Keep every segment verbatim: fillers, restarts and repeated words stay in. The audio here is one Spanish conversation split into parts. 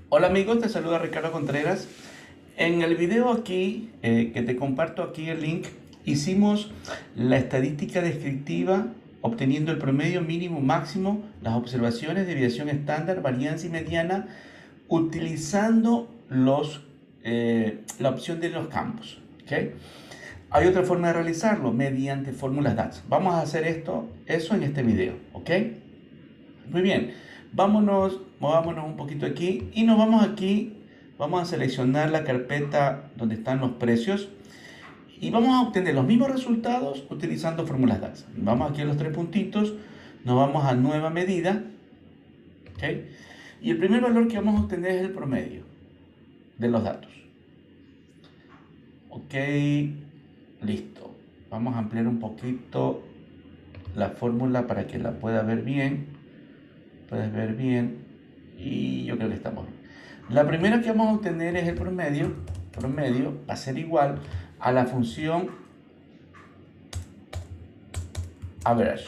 Hola amigos, te saluda Ricardo Contreras. En el video aquí, eh, que te comparto aquí el link, hicimos la estadística descriptiva obteniendo el promedio mínimo máximo, las observaciones, desviación estándar, varianza y mediana, utilizando los, eh, la opción de los campos. ¿Okay? Hay otra forma de realizarlo, mediante fórmulas DAX. Vamos a hacer esto, eso en este video. ¿Ok? Muy bien, vámonos, movámonos un poquito aquí y nos vamos aquí, vamos a seleccionar la carpeta donde están los precios y vamos a obtener los mismos resultados utilizando fórmulas DAX. Vamos aquí a los tres puntitos, nos vamos a nueva medida, ¿ok? Y el primer valor que vamos a obtener es el promedio de los datos. Ok, listo. Vamos a ampliar un poquito la fórmula para que la pueda ver bien. Puedes ver bien y yo creo que estamos bien. La primera que vamos a obtener es el promedio. Promedio va a ser igual a la función average.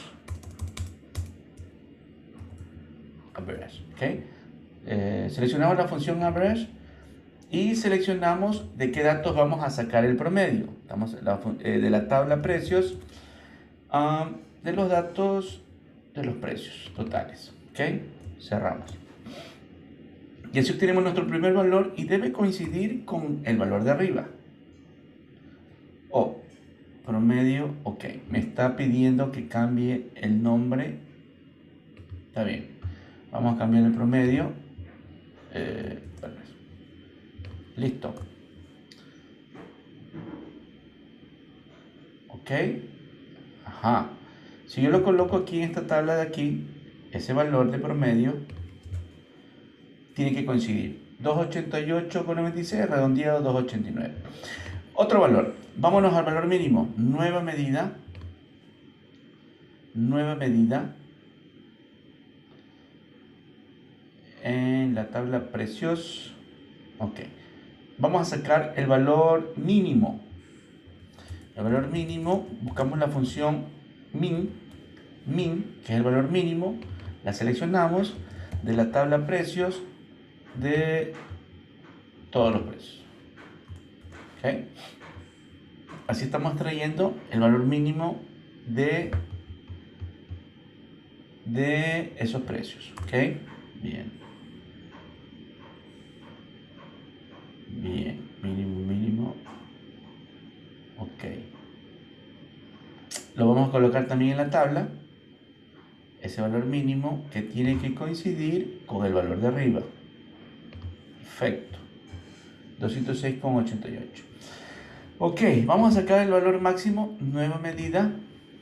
Average, ¿ok? Eh, seleccionamos la función average y seleccionamos de qué datos vamos a sacar el promedio. Estamos la, eh, de la tabla precios, um, de los datos de los precios totales, ¿ok? Cerramos. Y así obtenemos nuestro primer valor y debe coincidir con el valor de arriba. O promedio, ok. Me está pidiendo que cambie el nombre. Está bien. Vamos a cambiar el promedio. Eh, Listo. Ok. Ajá. Si yo lo coloco aquí en esta tabla de aquí, ese valor de promedio tiene que coincidir. doscientos ochenta y ocho con noventa y seis redondeado doscientos ochenta y nueve. Otro valor. Vámonos al valor mínimo. Nueva medida. Nueva medida. En la tabla precios. Ok. Vamos a sacar el valor mínimo. El valor mínimo. Buscamos la función min. Min, que es el valor mínimo. La seleccionamos de la tabla precios de todos los precios. ¿Okay? Así estamos trayendo el valor mínimo de, de esos precios. ¿Ok? Bien. Bien. Mínimo, mínimo. Ok. Lo vamos a colocar también en la tabla. Ese valor mínimo que tiene que coincidir con el valor de arriba. Perfecto. doscientos seis con ochenta y ocho. Ok, vamos a sacar el valor máximo, nueva medida.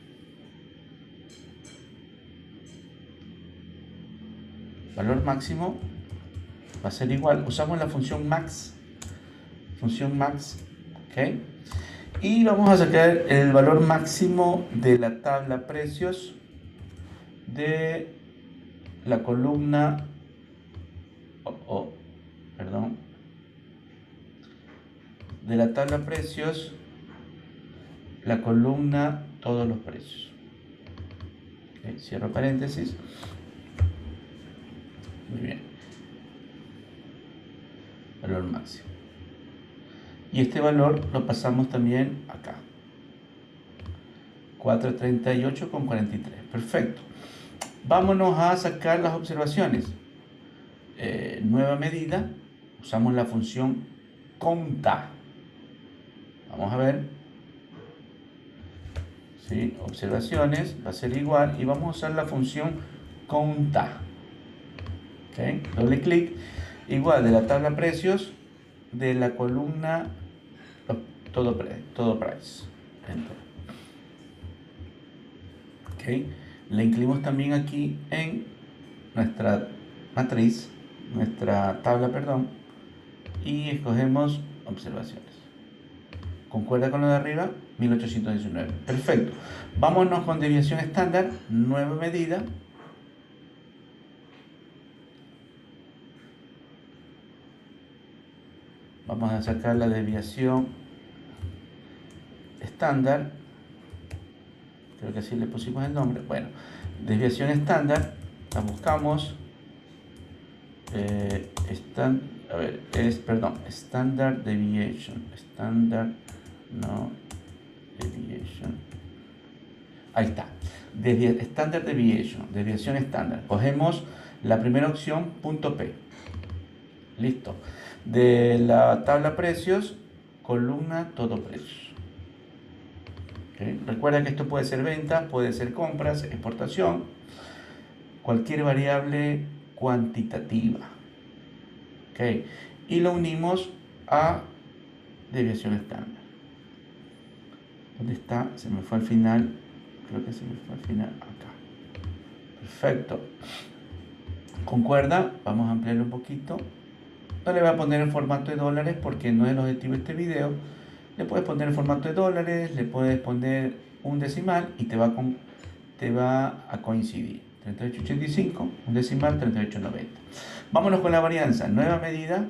Valor máximo va a ser igual, usamos la función max. Función max, ok. Y vamos a sacar el valor máximo de la tabla precios de la columna, oh, oh, perdón, de la tabla precios, la columna todos los precios. Okay, cierro paréntesis. Muy bien. Valor máximo. Y este valor lo pasamos también acá. cuatrocientos treinta y ocho con cuarenta y tres. Perfecto. Vámonos a sacar las observaciones. Eh, nueva medida. Usamos la función conta. Vamos a ver. ¿Sí? Observaciones. Va a ser igual. Y vamos a usar la función conta. ¿Okay? Doble clic. Igual de la tabla precios. De la columna todo, todo price. Enter. Okay. Le incluimos también aquí en nuestra matriz, nuestra tabla, perdón, y escogemos observaciones. ¿Concuerda con lo de arriba? mil ochocientos diecinueve. Perfecto. Vámonos con desviación estándar, nueva medida. Vamos a sacar la desviación estándar. Creo que así le pusimos el nombre. Bueno, desviación estándar. La buscamos. Eh, stand, a ver, es, perdón, Standard Deviation, Standard, no, Deviation, ahí está, desde Standard Deviation, desviación estándar, cogemos la primera opción, punto P, listo, de la tabla precios, columna todo precios. ¿Okay? Recuerda que esto puede ser ventas, puede ser compras, exportación, cualquier variable cuantitativa. ¿Okay? Y lo unimos a desviación estándar. ¿Dónde está? Se me fue al final. Creo que se me fue al final. Acá. Perfecto. Concuerda. Vamos a ampliarlo un poquito. No le voy a poner en formato de dólares porque no es el objetivo de este video. Le puedes poner en formato de dólares, le puedes poner un decimal y te va, con, te va a coincidir. treinta y ocho ochenta y cinco, un decimal, treinta y ocho noventa. Vámonos con la varianza. Nueva medida.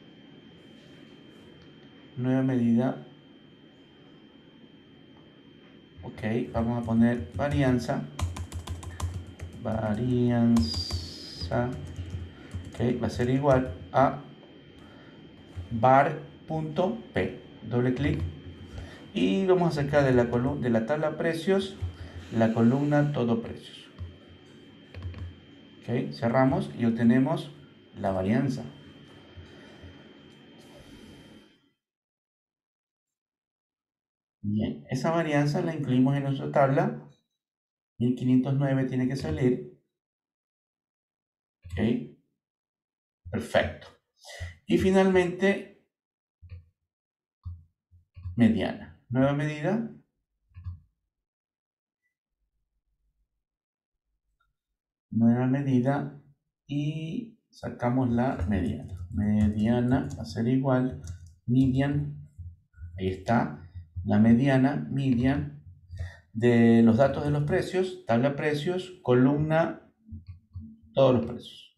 Nueva medida. Ok, vamos a poner varianza. Varianza. Ok, va a ser igual a var.p. Doble clic. Y vamos a sacar de la, de la tabla precios la columna todo precios. Ok, cerramos y obtenemos la varianza. Bien, esa varianza la incluimos en nuestra tabla. mil quinientos nueve tiene que salir. Ok, perfecto. Y finalmente, mediana. Nueva medida. Nueva medida y sacamos la mediana. Mediana va a ser igual, median, ahí está, la mediana, median, de los datos de los precios, tabla precios, columna, todos los precios.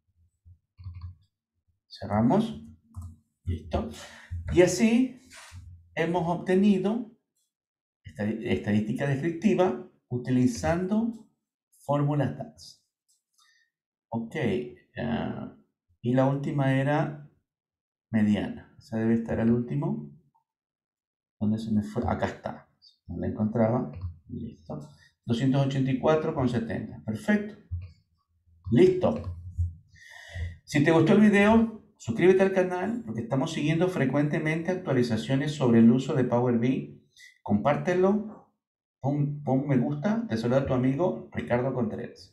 Cerramos, listo. Y así hemos obtenido estadística descriptiva utilizando fórmulas D A X. Ok, uh, y la última era mediana. Esa debe estar al último. ¿Dónde se me fue? Acá está. No la encontraba. Listo. doscientos ochenta y cuatro coma setenta. Perfecto. Listo. Si te gustó el video, suscríbete al canal porque estamos siguiendo frecuentemente actualizaciones sobre el uso de Power B I. Compártelo. Pon, pon me gusta. Te saluda tu amigo Ricardo Contreras.